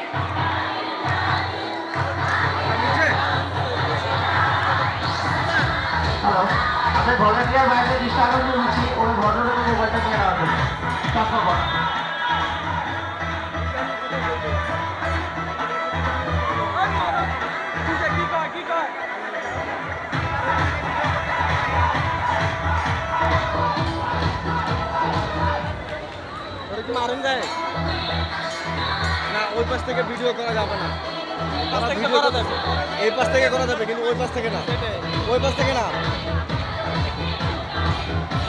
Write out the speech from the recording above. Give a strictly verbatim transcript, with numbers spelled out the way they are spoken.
Hello, আপনার volunteer বাইরে দৃষ্টি আকর্ষণ করছি, ওই ভদ্রলোকের মোবাইলটা নিয়ে নেওয়া হবে। চশমা পরা। মারুন যায় না, ওই পাশ থেকে ভিডিও করা যাবে না। এই পাশ থেকে করা যাবে কিন্তু ওই পাশ থেকে না, ওই পাশ থেকে না।